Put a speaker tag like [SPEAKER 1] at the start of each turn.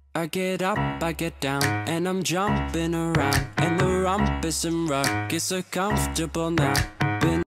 [SPEAKER 1] I get up, I get down, and I'm jumping around, and the rumpus and ruckus are comfortable now.